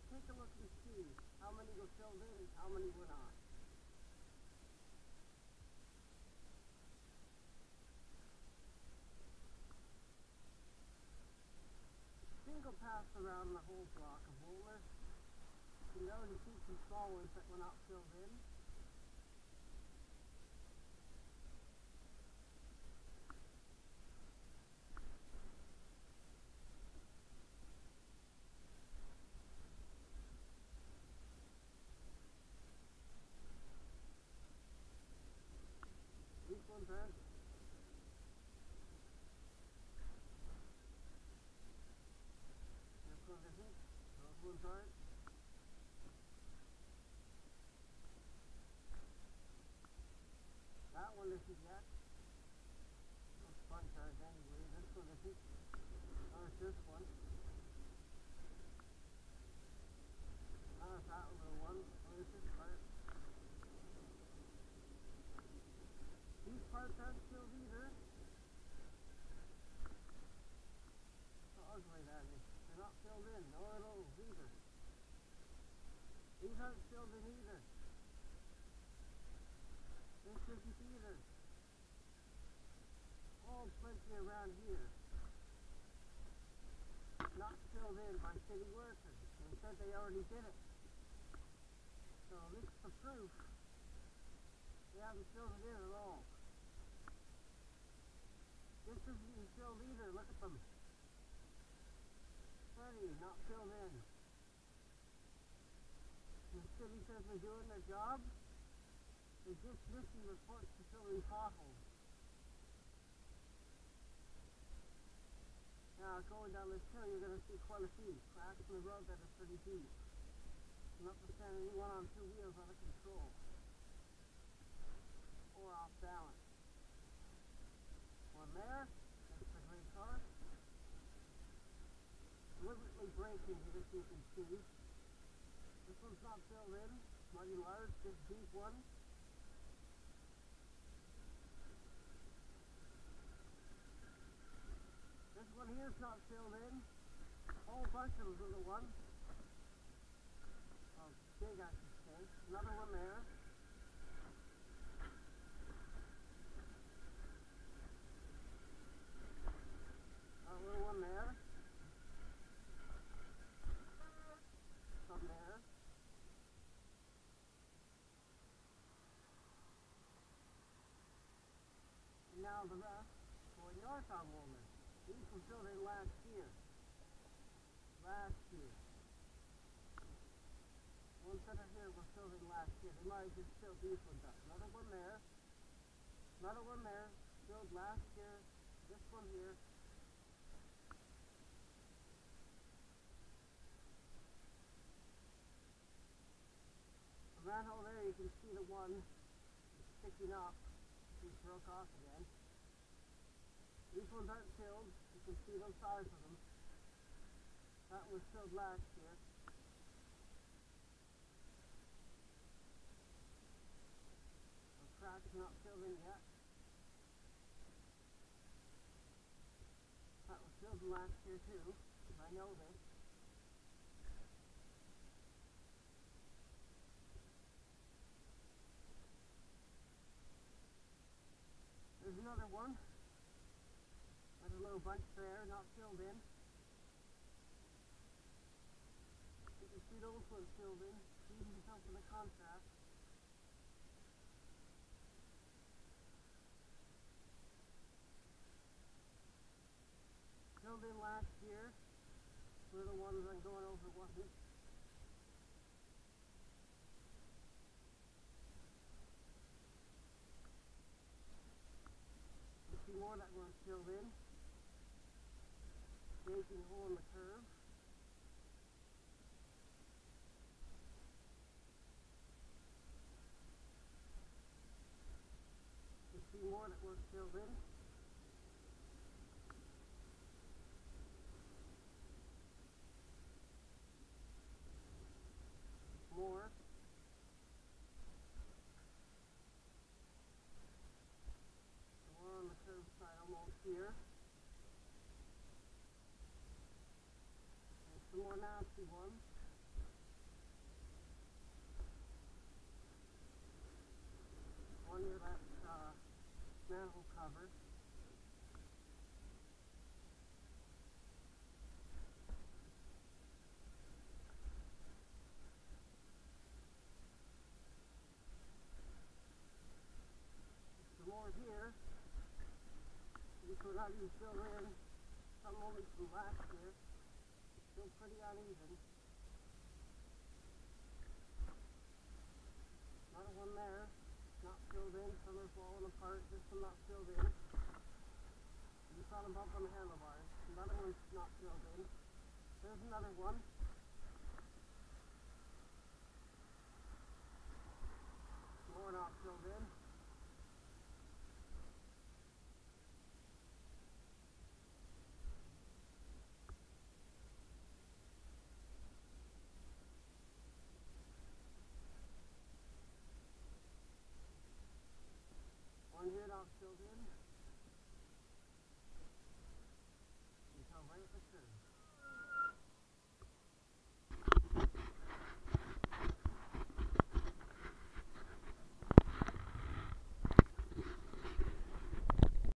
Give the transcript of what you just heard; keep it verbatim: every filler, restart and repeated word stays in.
take a look and see how many were filled in and how many were not. Single pass around the whole block of Woolner. You can already see some small ones that were not filled in. These ones aren't. This one isn't. Those ones aren't. That one isn't yet. Those bunch aren't anyway. This one isn't. There's this one. There's that little one. There's this part. These parts aren't filled either. How ugly that is. They're not filled in. No those either. These aren't filled in either. This isn't either. All plenty around here. Not filled in by city workers. They said they already did it. So this is the proof. They haven't filled it in at all. This isn't even filled either. Look at them. Plenty not filled in. The city says they're doing their job. They're just missing reports to fill in potholes. Now going down this hill you're going to see quite a few cracks in the road that are pretty deep. Not to send anyone on two wheels out of control. Or off balance. One there, that's the grey car. Deliberately braking here so you can see. This one's not filled in, mighty large, big deep one. This one here's not filled in. A whole bunch of them little ones. Oh, big I should say. Another one there. A little one there. Some there. And now the rest going north on Woolner. These were filled in last year. Last year. Ones that are here were filled in last year. They might have just filled these ones up. Another one there. Another one there. Filled last year. This one here. The manhole there, you can see the one sticking up. It broke off again. These ones aren't filled. You can see those size of them. That was filled last year. The crack's not filled in yet. That was filled last year too. I know this. There's another one. There's a little bunch there, not filled in. You can see those ones filled in, even because of the contrast. Filled in last year. Were the ones I'm going over wasn't. A few more that weren't filled in. Gaping hole in the curve. A few more that weren't filled in. More. More on the curve side almost here. Some more nasty ones. cover. Some more here. These were not even filled in. Some only from last year. Still pretty uneven. Another one there. Not filled in. Some are falling apart. This one not filled in. You saw them bump on the handlebars. Another one's not filled in. There's another one. More not filled in. One here not filled in. Until right at the curve.